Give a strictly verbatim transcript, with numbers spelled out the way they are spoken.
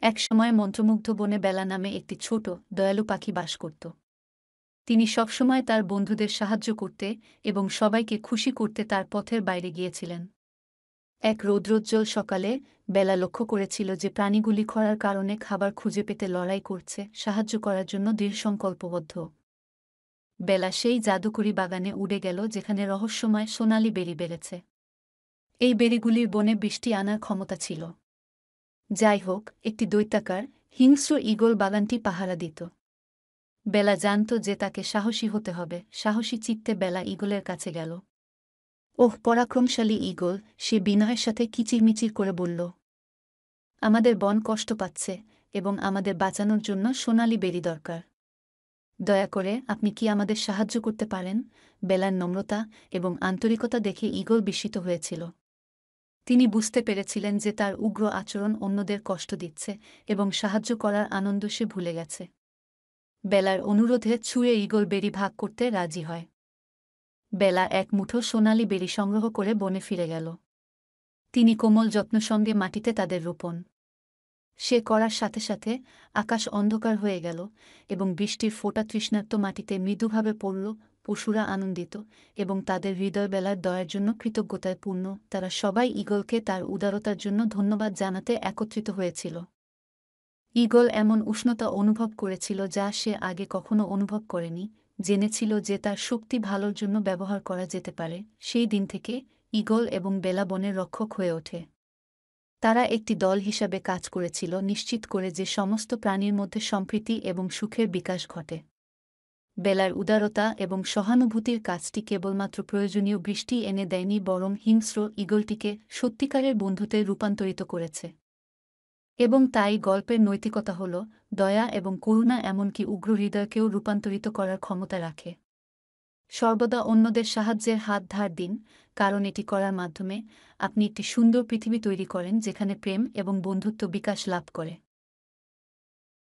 একসময় মন্ত্রমুগ্ধ বনে বেলা নামে একটি ছোট দয়ালু পাখি বাস করত। তিনি সবসময় তার বন্ধুদের সাহায্য করতে এবং সবাইকে খুশি করতে তার পথের বাইরে গিয়েছিলেন। এক রৌদ্রোজ্জ্বল সকালে বেলা লক্ষ্য করেছিল যে প্রাণীগুলি খরার কারণে খাবার খুঁজে পেতে লড়াই করছে, সাহায্য করার জন্য দৃঢ়সংকল্পবদ্ধ। বেলা সেই জাদুকরি বাগানে উড়ে গেল যেখানে রহস্যময় সোনালি বেরি বেড়েছে। এই বেরিগুলির বনে বৃষ্টি আনার ক্ষমতা ছিল। যাই হোক, একটি দৈত্যাকার হিংস্র ঈগল বাগানটি পাহারা দিত। বেলা জানত যে তাকে সাহসী হতে হবে। সাহসী চিত্তে বেলা ঈগলের কাছে গেল। ওহ পরাক্রমশালী ঈগল, সে বিনয়ের সাথে কিচিরমিচির করে বলল, আমাদের বন কষ্ট পাচ্ছে এবং আমাদের বাঁচানোর জন্য সোনালি বেরি দরকার। দয়া করে আপনি কি আমাদের সাহায্য করতে পারেন? বেলার নম্রতা এবং আন্তরিকতা দেখে ঈগল বিস্মিত হয়েছিল। তিনি বুঝতে পেরেছিলেন যে তার উগ্র আচরণ অন্যদের কষ্ট দিচ্ছে এবং সাহায্য করার আনন্দ সে ভুলে গেছে। বেলার অনুরোধে ছুঁড়ে ঈগল বেরি ভাগ করতে রাজি হয়। বেলা এক মুঠো সোনালি বেরি সংগ্রহ করে বনে ফিরে গেল। তিনি কোমল যত্ন সঙ্গে মাটিতে তাদের রোপণ সে করার সাথে সাথে আকাশ অন্ধকার হয়ে গেল এবং বৃষ্টির ফোঁটা তৃষ্ণার্ত মাটিতে মৃদুভাবে পড়ল। পশুরা আনন্দিত এবং তাদের হৃদয় বেলার দয়ার জন্য কৃতজ্ঞতায় পূর্ণ। তারা সবাই ঈগলকে তার উদারতার জন্য ধন্যবাদ জানাতে একত্রিত হয়েছিল। ঈগল এমন উষ্ণতা অনুভব করেছিল যা সে আগে কখনো অনুভব করেনি। জেনেছিল যে তার শক্তি ভালোর জন্য ব্যবহার করা যেতে পারে। সেই দিন থেকে ঈগল এবং বেলা বনের রক্ষক হয়ে ওঠে। তারা একটি দল হিসাবে কাজ করেছিল, নিশ্চিত করে যে সমস্ত প্রাণীর মধ্যে সম্প্রীতি এবং সুখের বিকাশ ঘটে। বেলার উদারতা এবং সহানুভূতির কাজটি কেবলমাত্র প্রয়োজনীয় বৃষ্টি এনে দেয়নি, বরং হিংস্র ঈগলটিকে সত্যিকারের বন্ধুতে রূপান্তরিত করেছে। এবং তাই গল্পের নৈতিকতা হল, দয়া এবং করুণা এমনকি উগ্র হৃদয়কেও রূপান্তরিত করার ক্ষমতা রাখে। সর্বদা অন্যদের সাহায্যের হাত ধার দিন, কারণ এটি করার মাধ্যমে আপনি একটি সুন্দর পৃথিবী তৈরি করেন যেখানে প্রেম এবং বন্ধুত্ব বিকাশ লাভ করে।